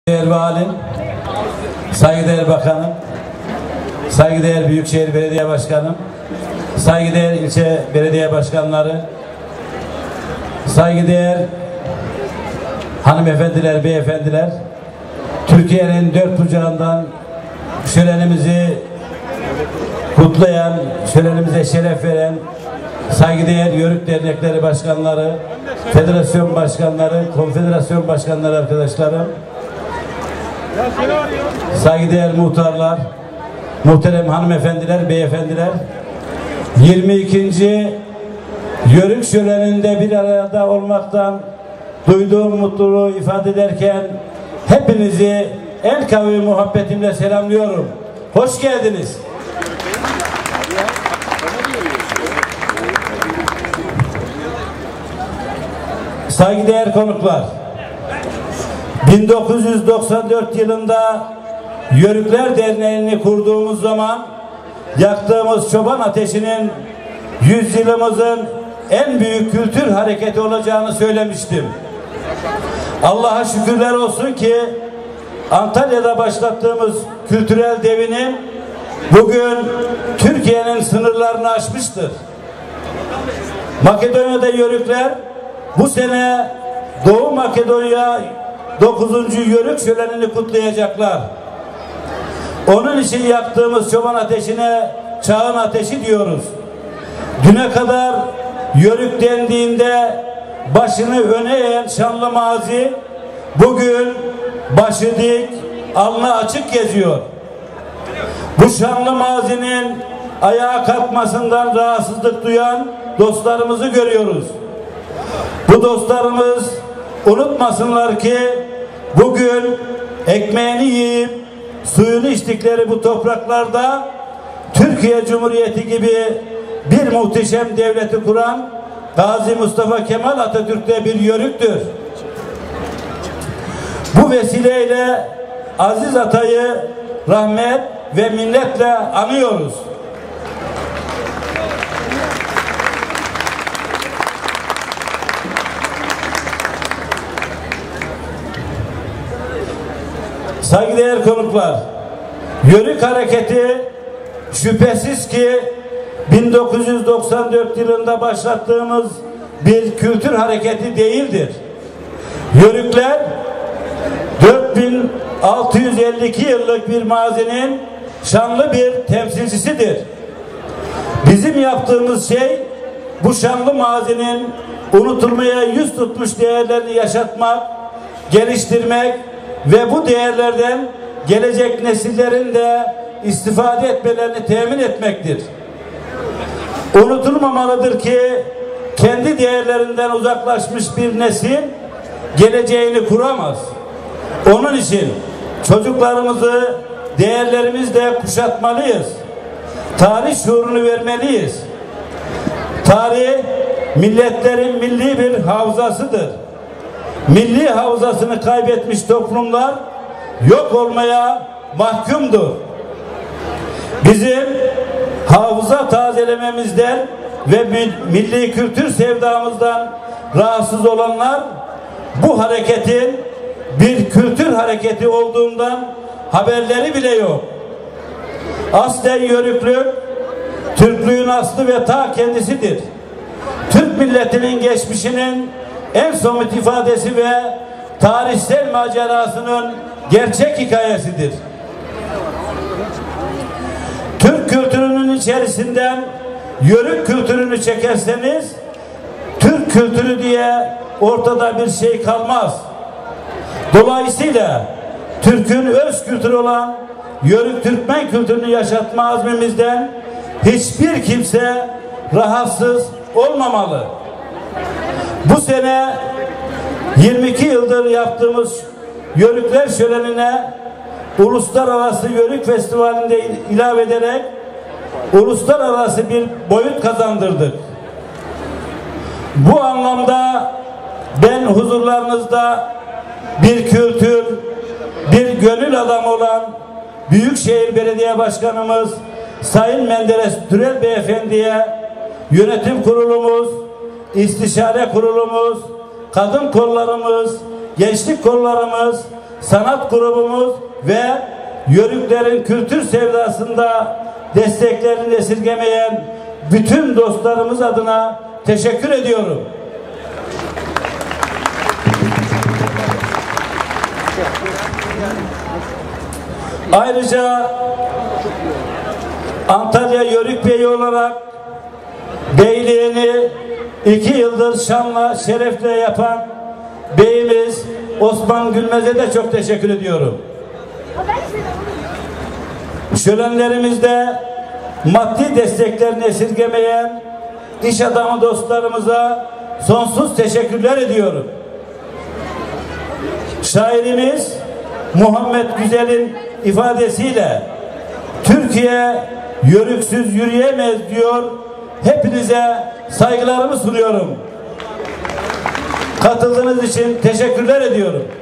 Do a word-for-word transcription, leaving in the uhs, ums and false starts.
Saygıdeğer Valim, saygıdeğer Bakanım, saygıdeğer Büyükşehir Belediye Başkanım, saygıdeğer ilçe belediye başkanları, saygıdeğer hanımefendiler, beyefendiler, Türkiye'nin dört bucağından şölenimizi kutlayan, şölenimize şeref veren saygıdeğer Yörük Dernekleri Başkanları, Federasyon Başkanları, Konfederasyon Başkanları arkadaşlarım, saygıdeğer muhtarlar, muhterem hanımefendiler, beyefendiler, yirmi ikinci Yörük şöleninde bir arada olmaktan duyduğum mutluluğu ifade ederken hepinizi en kavi muhabbetimle selamlıyorum. Hoş geldiniz. Saygıdeğer konuklar, bin dokuz yüz doksan dört yılında Yörükler Derneği'ni kurduğumuz zaman yaktığımız çoban ateşinin yüzyılımızın en büyük kültür hareketi olacağını söylemiştim. Allah'a şükürler olsun ki Antalya'da başlattığımız kültürel devinin bugün Türkiye'nin sınırlarını aşmıştır. Makedonya'da Yörükler bu sene Doğu Makedonya dokuzuncu Yörük şölenini kutlayacaklar. Onun için yaktığımız çoban ateşine çağın ateşi diyoruz. Düne kadar Yörük dendiğinde başını öne eğen şanlı mazi bugün başı dik, alnı açık geziyor. Bu şanlı mazinin ayağa kalkmasından rahatsızlık duyan dostlarımızı görüyoruz. Bu dostlarımız unutmasınlar ki bugün ekmeğini yiyip suyunu içtikleri bu topraklarda Türkiye Cumhuriyeti gibi bir muhteşem devleti kuran Gazi Mustafa Kemal Atatürk de bir yörüktür. Bu vesileyle Aziz Atay'ı rahmet ve minnetle anıyoruz. Saygıdeğer konuklar, Yörük hareketi şüphesiz ki bin dokuz yüz doksan dört yılında başlattığımız bir kültür hareketi değildir. Yörükler dört bin altı yüz elli iki yıllık bir mazinin şanlı bir temsilcisidir. Bizim yaptığımız şey bu şanlı mazinin unutulmaya yüz tutmuş değerlerini yaşatmak, geliştirmek ve bu değerlerden gelecek nesillerin de istifade etmelerini temin etmektir. Unutulmamalıdır ki kendi değerlerinden uzaklaşmış bir nesil geleceğini kuramaz. Onun için çocuklarımızı değerlerimizle kuşatmalıyız. Tarih şuurunu vermeliyiz. Tarih milletlerin milli bir havzasıdır. Milli havzasını kaybetmiş toplumlar yok olmaya mahkumdur. Bizim hafıza tazelememizden ve milli kültür sevdamızdan rahatsız olanlar bu hareketin bir kültür hareketi olduğundan haberleri bile yok. Aslen Yörüklük, Türklüğün aslı ve ta kendisidir. Türk milletinin geçmişinin en somut ifadesi ve tarihsel macerasının gerçek hikayesidir. Türk kültürünün içerisinden Yörük kültürünü çekerseniz Türk kültürü diye ortada bir şey kalmaz. Dolayısıyla Türk'ün öz kültürü olan Yörük Türkmen kültürünü yaşatma azmimizden hiçbir kimse rahatsız olmamalı. Bu sene yirmi iki yıldır yaptığımız Yörükler şölenine Uluslararası Yörük Festivali'nde ilave ederek uluslararası bir boyut kazandırdık. Bu anlamda ben huzurlarınızda bir kültür, bir gönül adamı olan Büyükşehir Belediye Başkanımız Sayın Menderes Türel Beyefendi'ye yönetim kurulumuz, istişare kurulumuz, kadın kollarımız, gençlik kollarımız, sanat grubumuz ve Yörüklerin kültür sevdasında desteklerini esirgemeyen bütün dostlarımız adına teşekkür ediyorum. Ayrıca Antalya Yörük Beyi olarak beyliğini iki yıldır şanla, şerefle yapan beyimiz Osman Gülmez'e de çok teşekkür ediyorum. Şölenlerimizde maddi desteklerini esirgemeyen iş adamı dostlarımıza sonsuz teşekkürler ediyorum. Şairimiz Muhammed Güzel'in ifadesiyle Türkiye yörüksüz yürüyemez diyor. Hepinize saygılarımı sunuyorum. Katıldığınız için teşekkürler ediyorum.